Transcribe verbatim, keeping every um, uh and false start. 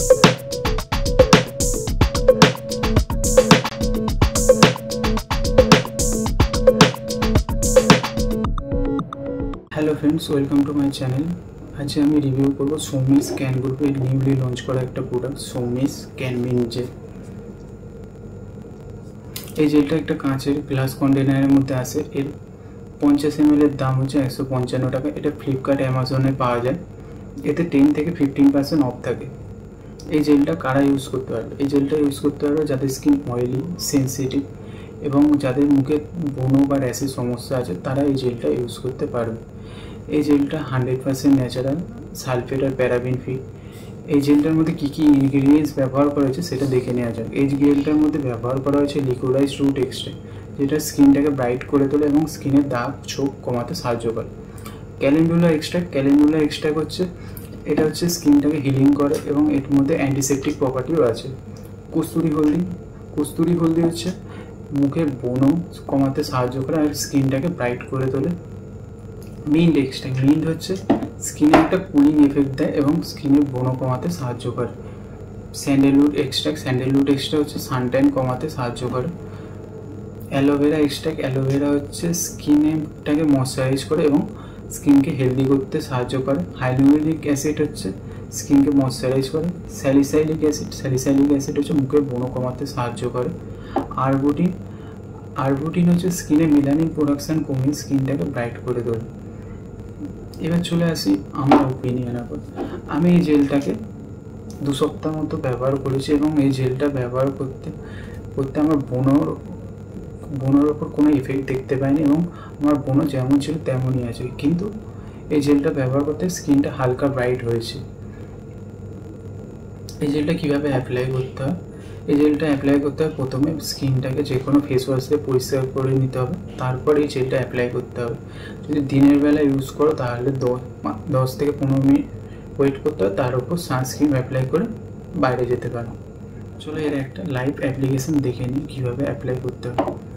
Hello friends, welcome to my channel. आज আমি review করব সৌমিস ক্যান গ্রুপের নিউলি লঞ্চ করা একটা প্রোডাক্ট সৌমিস ক্যান মিন্ট জেল। এই জেলটা একটা কাঁচের গ্লাস কন্টেনারের মধ্যে আসে। এর পঞ্চাশ এম এল এর দাম হচ্ছে একশো পঞ্চান্ন টাকা। এটা ফ্লিপকার্ট অ্যামাজনে পাওয়া যায়। এতে টেন থেকে ফিফটিন পার্সেন্ট অফ থাকে। এই জেলটা কারা ইউজ করতে পারবে? এই জেলটা ইউজ করতে পারবে যাদের স্কিন অয়েলি, সেন্সিটিভ এবং যাদের মুখে ব্রণ বা র্যাশের সমস্যা আছে, তারা এই জেলটা ইউজ করতে পারবে। এই জেলটা হান্ড্রেড পার্সেন্ট ন্যাচারাল, সালফেট আর প্যারাবিন ফ্রি। এই জেলটার মধ্যে কী কী ইনগ্রিডিয়েন্টস ব্যবহার করা হয়েছে সেটা দেখে নেওয়া যাক। এই জেলটার মধ্যে ব্যবহার করা হয়েছে লিকুইডাইজড রুট এক্সট্রাক্ট, যেটা স্কিনটাকে ব্রাইট করে তোলে এবং স্কিনের দাগ ছোপ কমাতে সাহায্য করে। ক্যালেন্ডুলা এক্সট্রাক্ট ক্যালেন্ডুলা এক্সট্রাক্ট হচ্ছে এটা হচ্ছে স্কিনটাকে হিলিং করে এবং এর মধ্যে অ্যান্টিসেপটিক প্রপার্টিও আছে। কস্তুরি হলদি কস্তুরি হলদি হচ্ছে মুখে ব্রণ কমাতে সাহায্য করে আর স্কিনটাকে ব্রাইট করে তোলে। মিন্ট এক্সট্রাক্ট মিন্ট হচ্ছে স্কিনে একটা কুলিং এফেক্ট দেয় এবং স্কিনের ব্রণ কমাতে সাহায্য করে। স্যান্ডেলউড এক্সট্রাক্ট স্যান্ডেলউড এক্সট্রাক্ট হচ্ছে সানট্যান কমাতে সাহায্য করে। অ্যালোভেরা এক্সট্রাক্ট অ্যালোভেরা হচ্ছে স্কিনটাকে ময়শ্চারাইজ করে এবং স্কিনকে হেলদি করতে সাহায্য করে। হাইলোরিক অ্যাসিড হচ্ছে স্কিনকে ময়শ্চারাইজ করে। স্যালিসাইলিক অ্যাসিড স্যালিসাইলিক অ্যাসিড হচ্ছে মুখের ব্রণ কমাতে সাহায্য করে। আরবুটিন আরবুটিন হচ্ছে স্কিনে মেলানিন প্রোডাকশান কমিয়ে স্কিনটাকে ব্রাইট করে তোলে। এবার চলে আসি আমার ওপিনিয়ন। এখন আমি এই জেলটাকে দু সপ্তাহ মতো ব্যবহার করেছি এবং এই জেলটা ব্যবহার করতে করতে আমার ব্রণর ব্রণের ওপর কোনো এফেক্ট দেখতে পাইনি এবং আমার ব্রণ যেমন ছিল তেমনই আছে, কিন্তু এই জেলটা ব্যবহার করতে স্কিনটা হালকা ব্রাইট হয়েছে। এই জেলটা কীভাবে অ্যাপ্লাই করতে হয়? এই জেলটা অ্যাপ্লাই করতে হয় প্রথমে স্কিনটাকে যে কোনো ফেস ওয়াশ দিয়ে পরিষ্কার করে নিতে হবে, তারপর এই জেলটা অ্যাপ্লাই করতে হবে। যদি দিনের বেলা ইউজ করো তাহলে দশ দশ থেকে পনেরো মিনিট ওয়েট করতে হয়, তার উপর সানস্ক্রিন অ্যাপ্লাই করে বাইরে যেতে পারো। চলো এর একটা লাইভ অ্যাপ্লিকেশন দেখে নিই কীভাবে অ্যাপ্লাই করতে হবে।